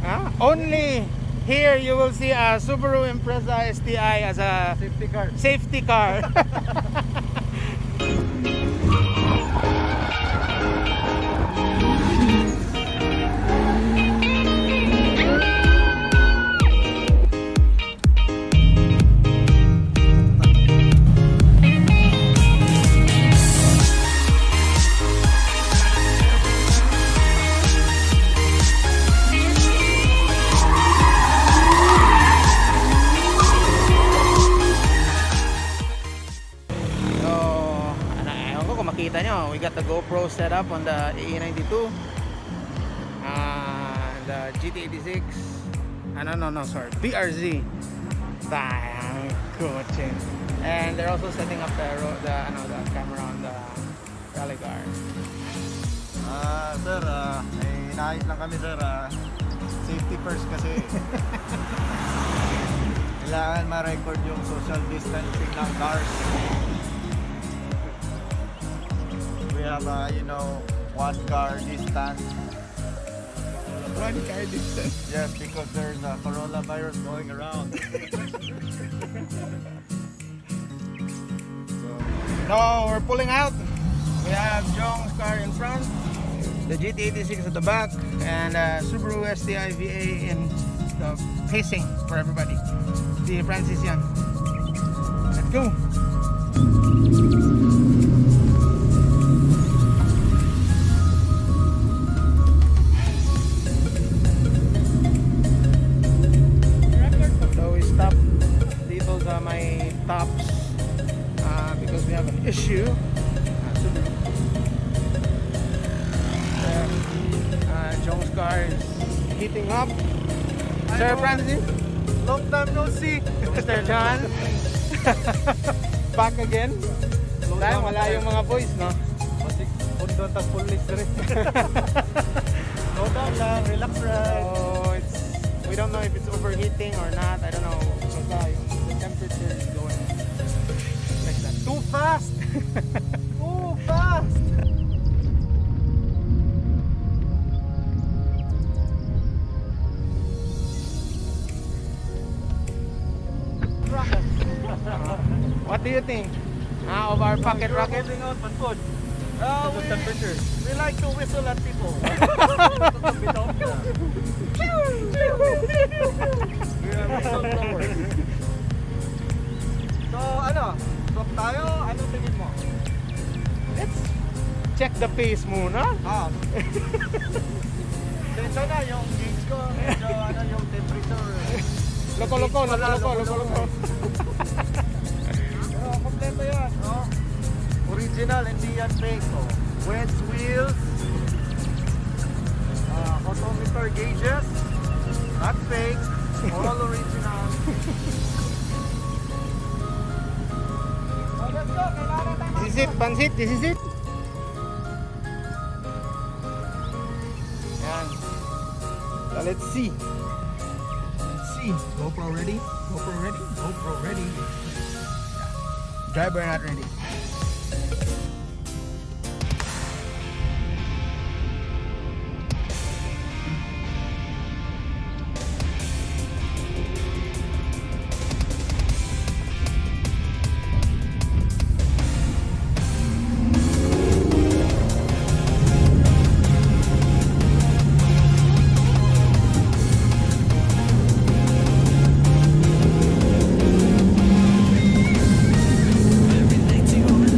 Only here you will see a Subaru Impreza STI as a safety car. We got the GoPro set up on the AE92 and the GT86 no, sorry, BRZ. Damn, coaching. And they're also setting up the camera on the rally car. Sir, inayos lang kami sir, safety first kasi kailangan ma-record yung social distancing ng cars. We have one car distance. One car distance? Yes, because there's a coronavirus going around. No, we're pulling out. We have Jong's car in front, the GT86 at the back, and Subaru STI VA in the pacing for everybody. See Francis yan. Let's go. My tops because we have an issue. Jong's car is heating up. Sir Francis, long time no see. Mr. John, back again. Dahil wala yung mga boys, no? Masik pundo tas pulis rin. Slow down lang, relax ride. So we don't know if it's overheating or not. I don't know. The temperature is going like that. Too fast! Too fast! What do you think of our pocket rocket? We like to whistle at people. So swap tayo, ano tingin mo? Let's check the pace muna. Dito na yung gauge ko, medyo yung temperature. Loko. Pero kompleto yan, original, hindi yan fake. Wedge wheels, odometer gauges, not fake, all original. This is it, Pansit, this is it. Yan. So let's see. GoPro ready? GoPro ready. Yeah. Driver not ready. Every night you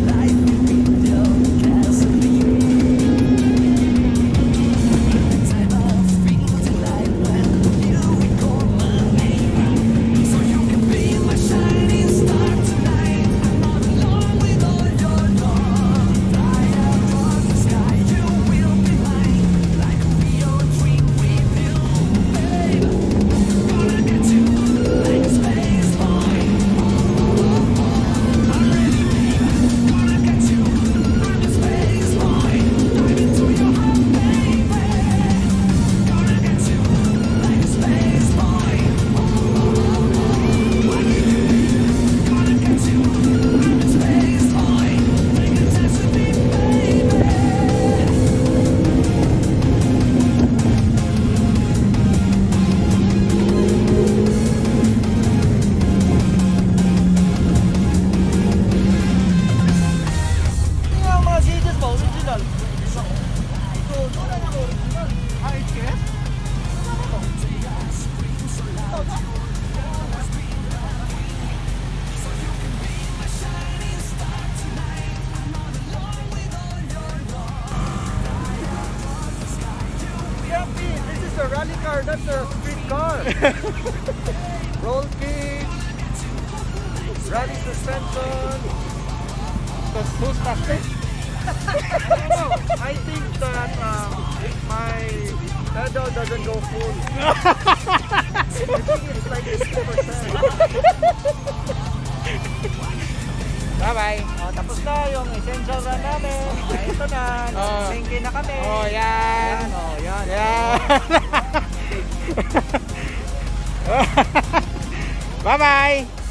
rally car, that's a street car. Roll kit, rally suspension. Who's faster? I don't know. I think that my pedal doesn't go full. I think it's like 50%. Bye-bye. Tapos na yung essential run namin. Ito na, nag-linky na kami. Oh, yan. Yan. Bye-bye.